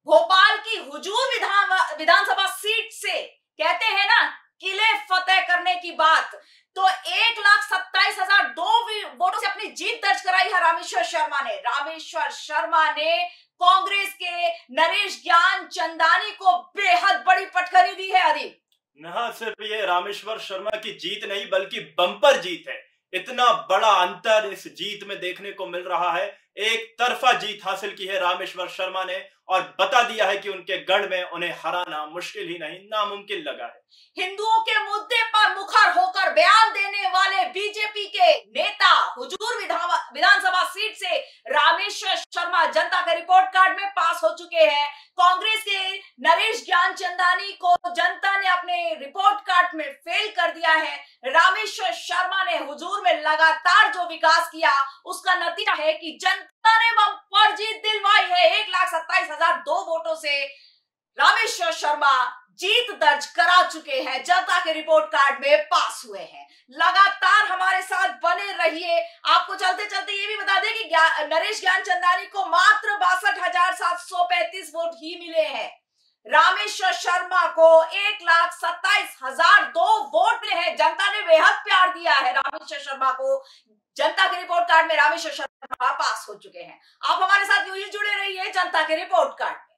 भोपाल की हुजूर विधानसभा सीट से कहते हैं ना किले फतेह करने की बात, तो 1,27,002 वोटों से अपनी जीत दर्ज कराई है रामेश्वर शर्मा ने। रामेश्वर शर्मा ने कांग्रेस के नरेश ज्ञानचंदानी को बेहद बड़ी पटखनी दी है। अदीब, न सिर्फ ये रामेश्वर शर्मा की जीत नहीं बल्कि बम्पर जीत है। इतना बड़ा अंतर इस जीत में देखने को मिल रहा है। एक तरफा जीत हासिल की है रामेश्वर शर्मा ने और बता दिया है कि उनके गढ़ में उन्हें हराना मुश्किल ही नहीं नामुमकिन लगा है। हिंदुओं के मुद्दे पर मुखर होकर बयान देने वाले बीजेपी के नेता हुजूर विधानसभा सीट से रामेश्वर शर्मा जनता के रिपोर्ट कार्ड में पास हो चुके हैं। कांग्रेस के नरेश ज्ञानचंदानी को जनता ने अपने रिपोर्ट कार्ड में फेल कर दिया है। रामेश्वर शर्मा ने हुजूर में लगातार जो विकास किया उसका नतीजा है कि जनता ने बम्पर जीत दिलवाई है। 1,27,002 वोटों से रामेश्वर शर्मा जीत दर्ज करा चुके हैं, जनता के रिपोर्ट कार्ड में पास हुए हैं। लगातार हमारे साथ बने रहिए। आपको चलते चलते ये भी बता दें कि नरेश ज्ञानचंदानी को मात्र 62,735 वोट ही मिले हैं। रामेश्वर शर्मा को 1,27,002 वोट मिले हैं। जनता ने बेहद प्यार दिया है रामेश्वर शर्मा को। जनता के रिपोर्ट कार्ड में रामेश्वर शर्मा पास हो चुके हैं। आप हमारे साथ यूं ही जुड़े रहिए जनता के रिपोर्ट कार्ड में।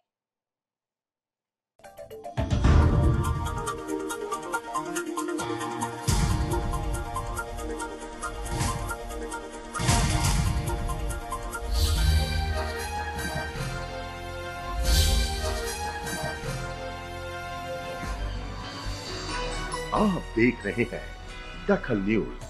आप देख रहे हैं दखल न्यूज।